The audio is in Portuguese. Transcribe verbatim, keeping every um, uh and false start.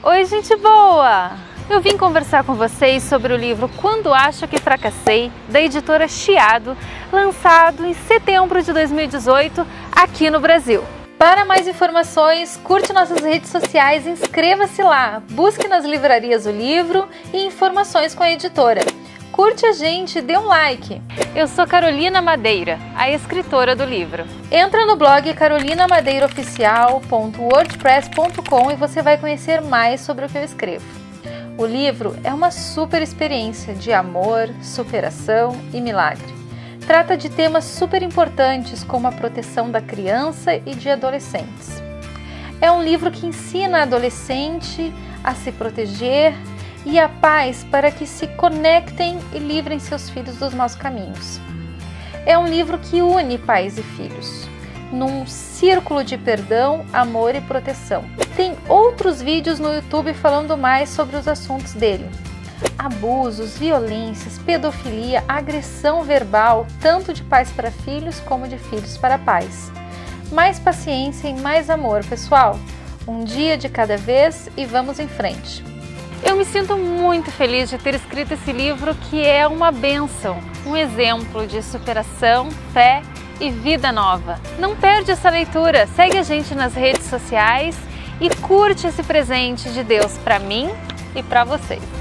Oi, gente boa! Eu vim conversar com vocês sobre o livro Quando Acho que Fracassei, da editora Chiado, lançado em setembro de dois mil e dezoito aqui no Brasil. Para mais informações, curte nossas redes sociais, inscreva-se lá, busque nas livrarias o livro e informações com a editora. Curte a gente, dê um like. Eu sou Carolina Madeira, a escritora do livro. Entra no blog carolina madeira oficial ponto wordpress ponto com e você vai conhecer mais sobre o que eu escrevo. O livro é uma super experiência de amor, superação e milagre. Trata de temas super importantes como a proteção da criança e de adolescentes. É um livro que ensina a adolescente a se proteger e a paz para que se conectem e livrem seus filhos dos maus caminhos. É um livro que une pais e filhos, num círculo de perdão, amor e proteção. Tem outros vídeos no YouTube falando mais sobre os assuntos dele. Abusos, violências, pedofilia, agressão verbal, tanto de pais para filhos como de filhos para pais. Mais paciência e mais amor, pessoal. Um dia de cada vez e vamos em frente. Eu me sinto muito feliz de ter escrito esse livro que é uma bênção, um exemplo de superação, fé e vida nova. Não perde essa leitura, segue a gente nas redes sociais e curte esse presente de Deus para mim e para vocês.